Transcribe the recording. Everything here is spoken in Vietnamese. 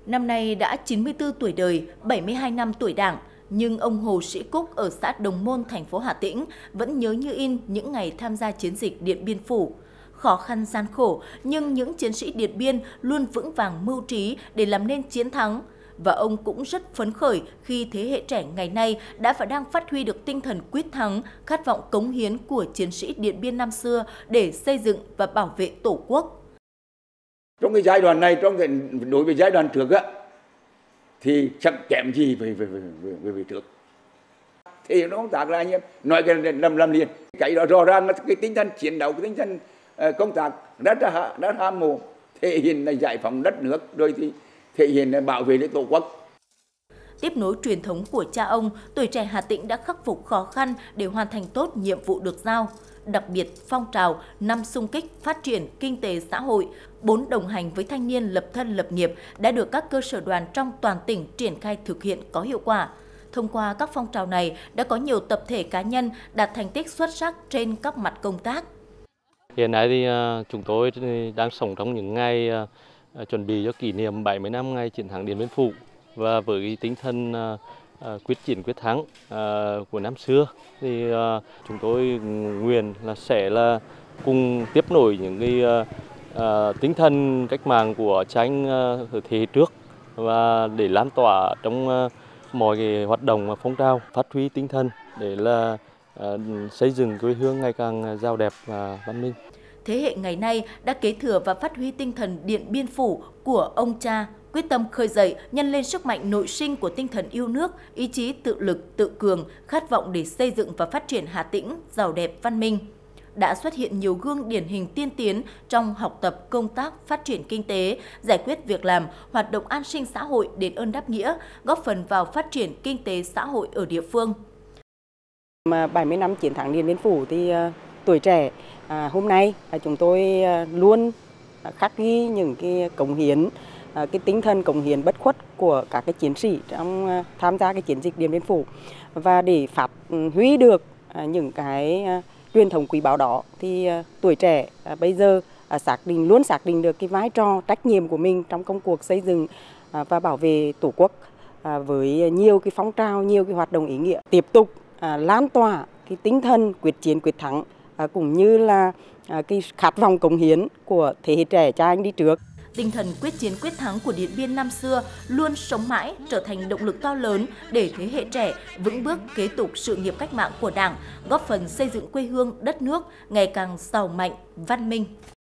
Năm nay đã 94 tuổi đời, 72 năm tuổi Đảng, nhưng ông Hồ Sĩ Cúc ở xã Đồng Môn, thành phố Hà Tĩnh vẫn nhớ như in những ngày tham gia chiến dịch Điện Biên Phủ. Khó khăn gian khổ, nhưng những chiến sĩ Điện Biên luôn vững vàng mưu trí để làm nên chiến thắng. Và ông cũng rất phấn khởi khi thế hệ trẻ ngày nay đã và đang phát huy được tinh thần quyết thắng, khát vọng cống hiến của chiến sĩ Điện Biên năm xưa để xây dựng và bảo vệ Tổ quốc. Trong cái giai đoạn này, đối với giai đoạn trước thì chẳng kém gì về trước. Thì nó công tác là anh em nói cái làm liền. Cái đó rõ ràng là cái tinh thần chiến đấu, cái tinh thần công tác rất ham mộ, thể hiện là giải phóng đất nước, rồi thì thể hiện là bảo vệ Tổ quốc. Tiếp nối truyền thống của cha ông, tuổi trẻ Hà Tĩnh đã khắc phục khó khăn để hoàn thành tốt nhiệm vụ được giao. Đặc biệt, phong trào năm xung kích phát triển kinh tế xã hội, 4 đồng hành với thanh niên lập thân lập nghiệp đã được các cơ sở đoàn trong toàn tỉnh triển khai thực hiện có hiệu quả. Thông qua các phong trào này đã có nhiều tập thể cá nhân đạt thành tích xuất sắc trên các mặt công tác. Hiện nay thì chúng tôi đang sống trong những ngày chuẩn bị cho kỷ niệm 70 năm ngày chiến thắng Điện Biên Phủ, và với tinh thần quyết chiến quyết thắng của năm xưa thì chúng tôi nguyện là sẽ cùng tiếp nối những cái tinh thần cách mạng của cha anh thế hệ trước, và để lan tỏa trong mọi cái hoạt động phong trào, phát huy tinh thần để xây dựng quê hương ngày càng giàu đẹp và văn minh. Thế hệ ngày nay đã kế thừa và phát huy tinh thần Điện Biên Phủ của ông cha, quyết tâm khơi dậy, nhân lên sức mạnh nội sinh của tinh thần yêu nước, ý chí tự lực, tự cường, khát vọng để xây dựng và phát triển Hà Tĩnh giàu đẹp văn minh. Đã xuất hiện nhiều gương điển hình tiên tiến trong học tập, công tác, phát triển kinh tế, giải quyết việc làm, hoạt động an sinh xã hội đền ơn đáp nghĩa, góp phần vào phát triển kinh tế xã hội ở địa phương. 70 năm chiến thắng Điện Biên Phủ thì tuổi trẻ hôm nay chúng tôi luôn khắc ghi những cái cống hiến, cái tinh thần cống hiến bất khuất của các cái chiến sĩ trong tham gia cái chiến dịch Điện Biên Phủ, và để phát huy được những cái truyền thống quý báu đó thì tuổi trẻ bây giờ luôn xác định được cái vai trò trách nhiệm của mình trong công cuộc xây dựng và bảo vệ Tổ quốc, với nhiều cái phong trào, nhiều cái hoạt động ý nghĩa, tiếp tục lan tỏa cái tinh thần quyết chiến quyết thắng cũng như là cái khát vọng cống hiến của thế hệ trẻ cha anh đi trước. Tinh thần quyết chiến quyết thắng của Điện Biên năm xưa luôn sống mãi, trở thành động lực to lớn để thế hệ trẻ vững bước kế tục sự nghiệp cách mạng của Đảng, góp phần xây dựng quê hương, đất nước ngày càng giàu mạnh, văn minh.